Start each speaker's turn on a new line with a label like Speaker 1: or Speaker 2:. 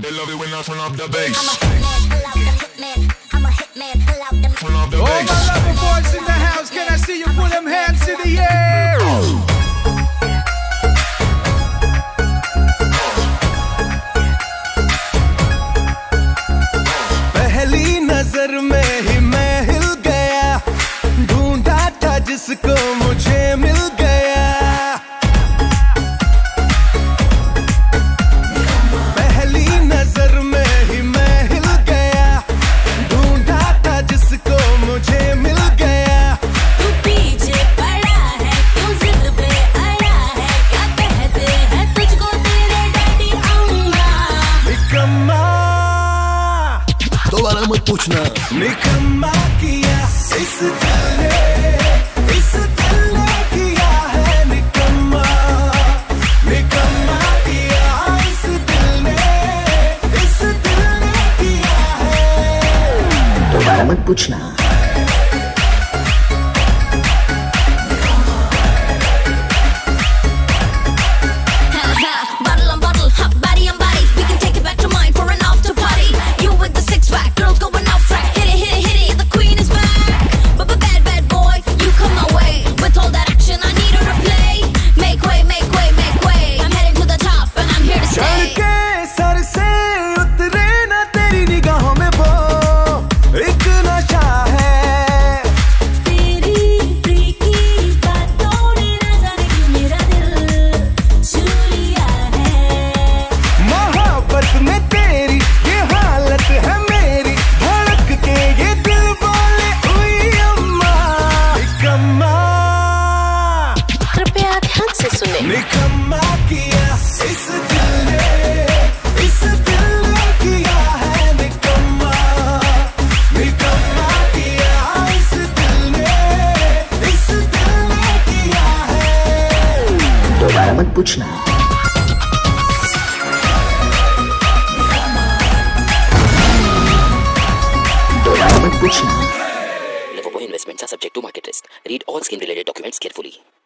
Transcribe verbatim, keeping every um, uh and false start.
Speaker 1: They love it when I turn up the bass.
Speaker 2: I'm a hitman, pull out the hitman. I'm a hitman, pull out the
Speaker 1: Turn up the
Speaker 3: All
Speaker 1: bass.
Speaker 3: my lover boys in the house, can I see you put them hands in the air? पहली नजर में ही मैं हिल गया, ढूंढा था जिसको मुझे मिल गया। पहली नजर में ही मैं हिल गया, ढूंढा था जिसको मुझे मिल गया।
Speaker 4: तू पीछे पड़ा है, क्यों जिद पे अड़ा है, क्या कहते हैं तुझको तेरे डैडी अम्मा।
Speaker 3: निकम्मा
Speaker 5: दोबारा मत पूछना।
Speaker 3: निकम्मा किया इस दिल ने, इस दिल ने किया है निकम्मा। निकम्मा किया इस दिल ने, इस दिल ने किया है।
Speaker 5: दोबारा मत पूछना।
Speaker 4: Bottle on bottle, hot body on body. We can take it back to mine for an after party. You with the six pack, girls going off track. Hit it, hit it, hit it, the queen is back. But but bad, bad boy, you come my way. With all that action, I need her to play. Make way, make way, make way. I'm heading to the top and I'm here to
Speaker 3: चढ़
Speaker 4: stay.
Speaker 3: के सर से उतरे ना तेरी निगाहों में वो एक नशा है।
Speaker 4: तेरी फ्रीकी बातों ने ना जाने क्यों मेरा दिल छू लिया है।
Speaker 3: मोहब्बत में तेरी ये हालत है मेरी, धड़क के ये दिल बोले उई अम्मा। निकम्मा
Speaker 6: कृपया ध्यान से सुने।
Speaker 3: निकम्मा किया इस दिल ने, इस दिल ने किया है निकम्मा। निकम्मा किया इस दिल ने, इस दिल ने किया है।
Speaker 5: दोबारा मत पूछना। दोबारा मत पूछना।
Speaker 7: Liverpool investments are subject to market risk. Read all scheme related documents carefully.